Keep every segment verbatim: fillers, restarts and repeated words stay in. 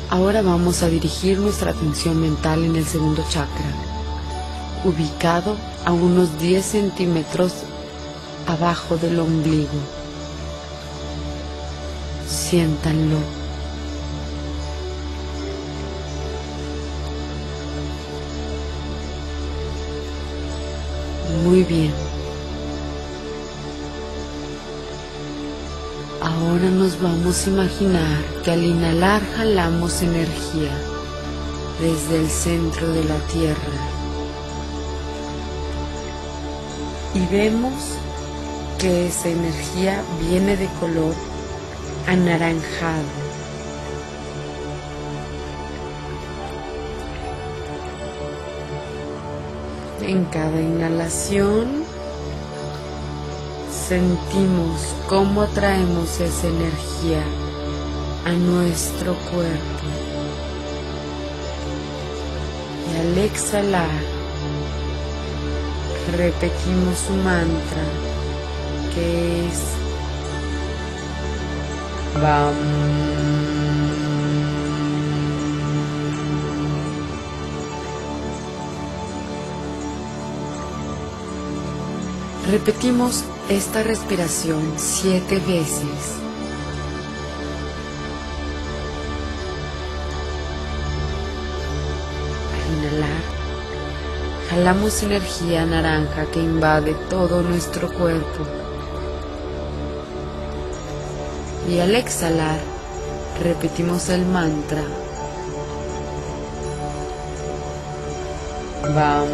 Ahora vamos a dirigir nuestra atención mental en el segundo chakra, ubicado a unos diez centímetros abajo del ombligo. Siéntanlo. Muy bien. Ahora nos vamos a imaginar que al inhalar jalamos energía desde el centro de la Tierra y vemos que esa energía viene de color anaranjado. En cada inhalación sentimos cómo atraemos esa energía a nuestro cuerpo. Y al exhalar, repetimos su mantra, que es Bam. Repetimos esta respiración siete veces. Al inhalar, jalamos energía naranja que invade todo nuestro cuerpo. Y al exhalar, repetimos el mantra Bam.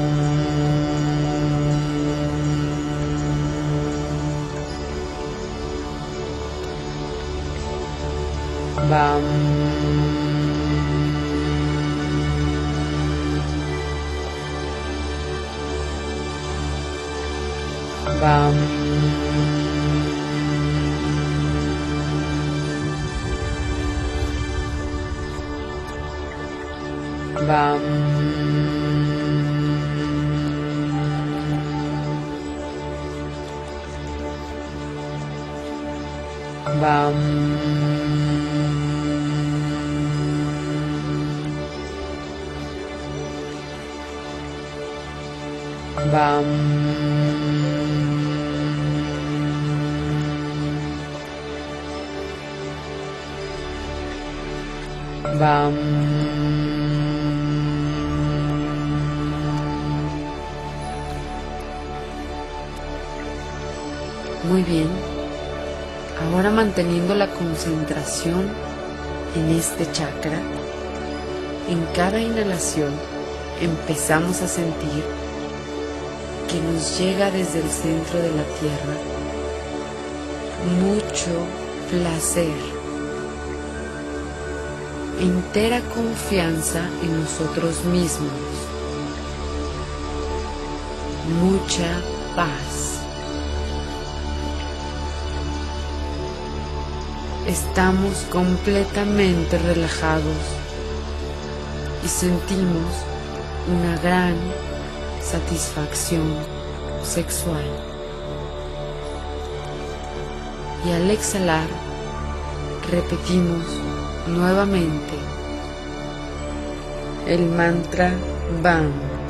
Bam. Bam. Bam. Bam. Bam. Bam. Muy bien. Ahora manteniendo la concentración en este chakra, en cada inhalación empezamos a sentir que nos llega desde el centro de la tierra mucho placer, entera confianza en nosotros mismos, mucha paz. Estamos completamente relajados y sentimos una gran satisfacción sexual. Y al exhalar, repetimos nuevamente el mantra Bam.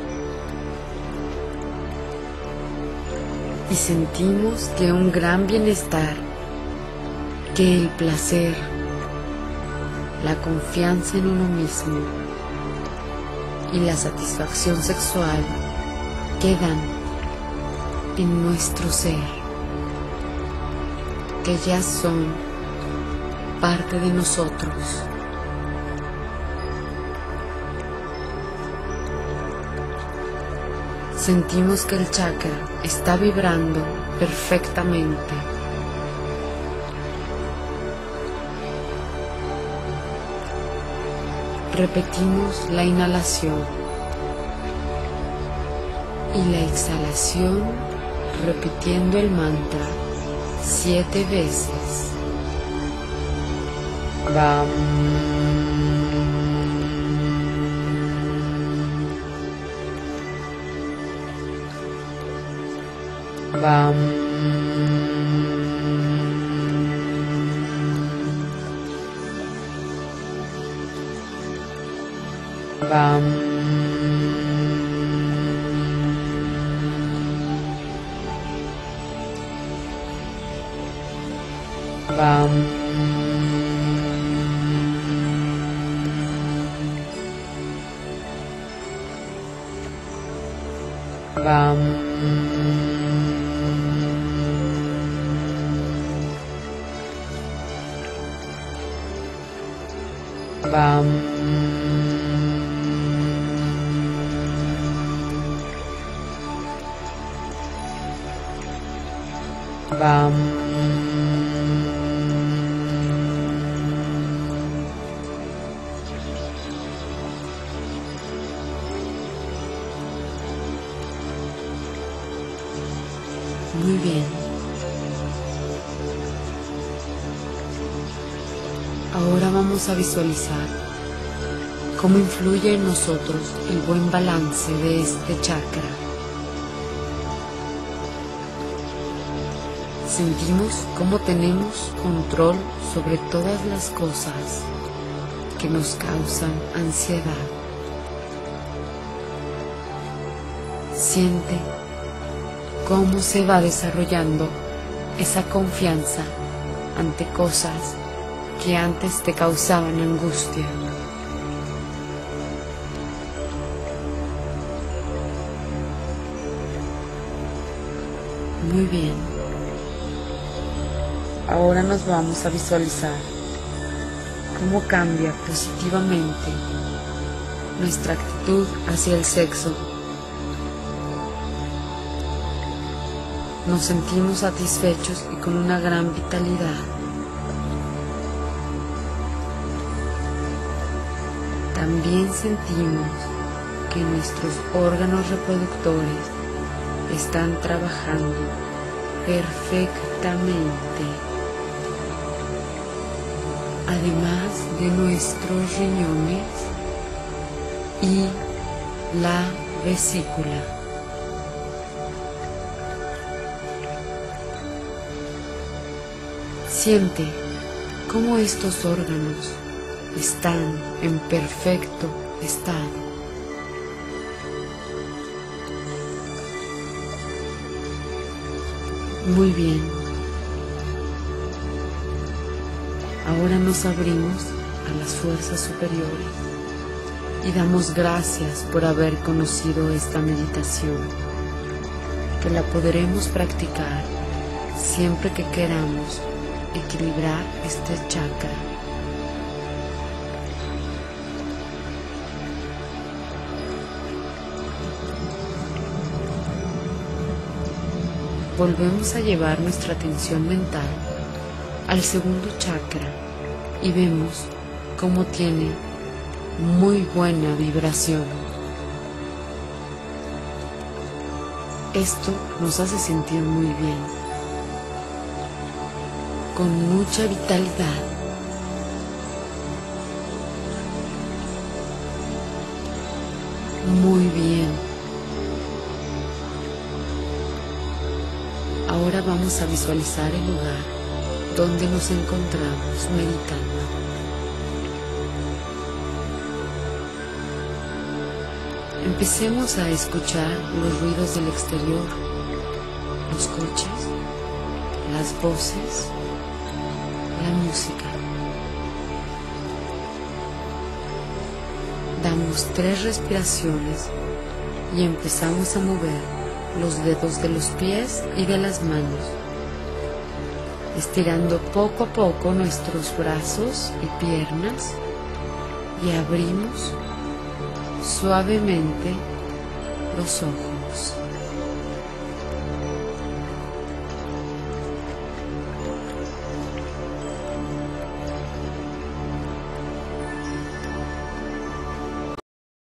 Y sentimos que un gran bienestar, que el placer, la confianza en uno mismo y la satisfacción sexual quedan en nuestro ser, que ya son parte de nosotros. Sentimos que el chakra está vibrando perfectamente. Repetimos la inhalación y la exhalación repitiendo el mantra siete veces. Bam. Bam. Bam. Bam. Bam. Bam. Bam. Muy bien. Ahora vamos a visualizar cómo influye en nosotros el buen balance de este chakra. Sentimos cómo tenemos control sobre todas las cosas que nos causan ansiedad. Siente cómo se va desarrollando esa confianza ante cosas que antes te causaban angustia. Muy bien. Ahora nos vamos a visualizar cómo cambia positivamente nuestra actitud hacia el sexo. Nos sentimos satisfechos y con una gran vitalidad. También sentimos que nuestros órganos reproductores están trabajando perfectamente, además de nuestros riñones y la vesícula. Siente cómo estos órganos están en perfecto estado. Muy bien. Ahora nos abrimos a las fuerzas superiores y damos gracias por haber conocido esta meditación, que la podremos practicar siempre que queramos equilibrar este chakra. Volvemos a llevar nuestra atención mental al segundo chakra y vemos cómo tiene muy buena vibración. Esto nos hace sentir muy bien, con mucha vitalidad. Muy bien. Ahora vamos a visualizar el lugar donde nos encontramos meditando. Empecemos a escuchar los ruidos del exterior, los coches, las voces, la música. Damos tres respiraciones y empezamos a mover los dedos de los pies y de las manos, estirando poco a poco nuestros brazos y piernas, y abrimos suavemente los ojos.